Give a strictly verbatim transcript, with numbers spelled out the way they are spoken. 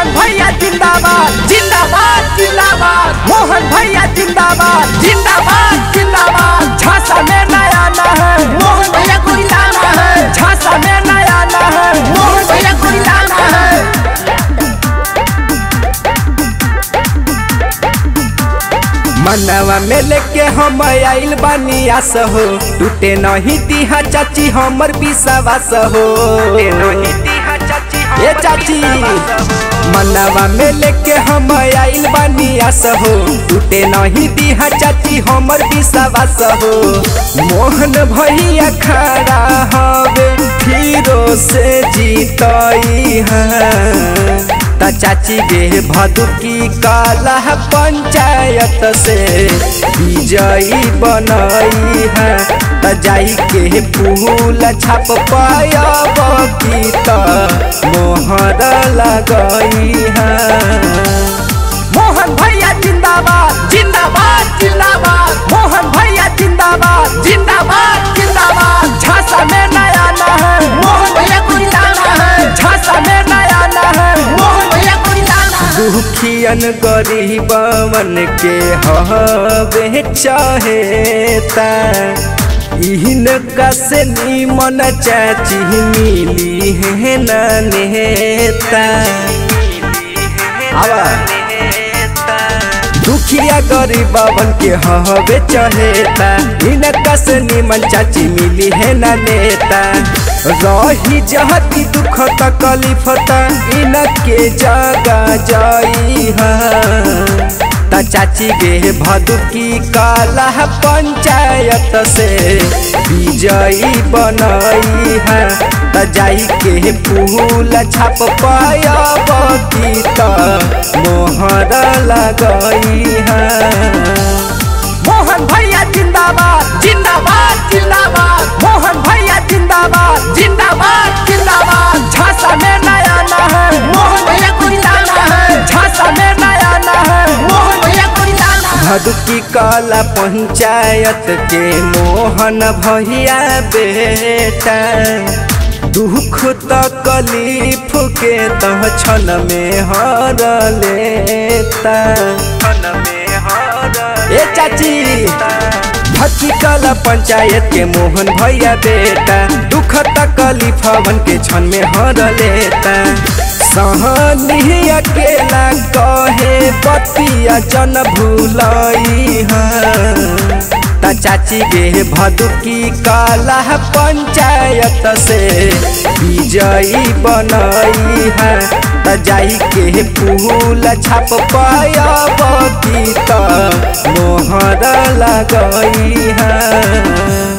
मोहन भैया जिंदाबाद जिंदाबाद जिंदाबाद। मोहन भैया जिंदाबाद जिंदाबाद जिंदाबाद। झांसा में नया आना है, मोहन भैया को लाना है। झांसा में नया आना है, मोहन भैया को लाना है। मनवा में लेके हम आइल बानी आस हो, टूटे नहीं दिहा चाची हमर विश्वास हो। ये चाची मनवा में लेके हम आइल बानी आस हो, टूटे नहीं दिहा चाची हमर विश्वास हो। मोहन भैया खड़ा हवे फिरो से जीतई है। चाची गे भदुकी काला पंचायत से विजयी बनई है। त जाई के फूल छाप पायब की त मोहर लगई है। मोहन भैया जिंदाबाद जिंदाबाद जिंदाबाद। मोहन भैया जिंदाबाद जिंदाबाद जिंदाबाद। झांसा में नया आना है, मोहन भैया को लाना है। झांसा में नया आना है, मोहन भैया को लाना है। दुखियन गरीबन के हवे चाहेता, इनका से निमन चाची मिली है ना नेता। दुखिया गरीबन के हवे चाहेता, इनका से निमन चाची मिली है ना नेता। रही जहती दुख तकलीफ इनके जगा जाई है। त चाची गे भदुकी काला पंचायत से विजयी बनई है। त जाई के फूल छाप पायब की त मोहर लगई है। मोहन भैया जिंदाबाद जिंदाबाद जिंदाबाद। मोहन भैया जिंदाबाद जिंदाबाद जिंदाबाद। झांसा में नया आना है, मोहन भैया को लाना है। झांसा में नया आना है, मोहन भैया को लाना है। भदुकी काला पंचायत के मोहन भैया बेटा, दुख तकलीफ के तह क्षण में हर लेता। ए चाची भदुकी काला पंचायत के मोहन भैया बेटा, दुख तकलीफ के क्षण में हर लेता। सहनी अकेला कहे बतिया जन भूलई है। त चाची गे भदुकी काला पंचायत से विजयी बनई है। त जाई के फूल छाप पायब की त मोहर लगई है।